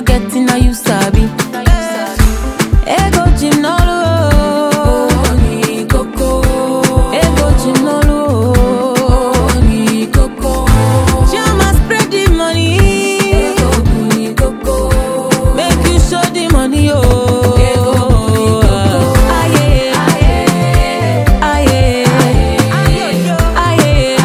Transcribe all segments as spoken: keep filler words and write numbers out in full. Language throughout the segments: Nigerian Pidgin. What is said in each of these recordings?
forgetting now you sabi. Ego chinolo, ni coco. Ego chinolo, ni coco. Jama spread the money. Ego ni coco. Make you show the money, oh. Ego ni coco. Aye, aye, aye, aye, aye,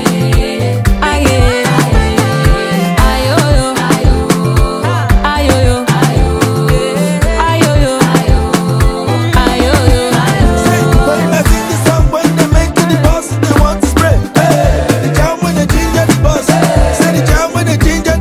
aye, ayoyo, ayoyo, ayoyo, ayoyo. When I sing this song, when they make it, the boss, they want to spray. Hey, the jam when they ginger the boss. Say the jam when they ginger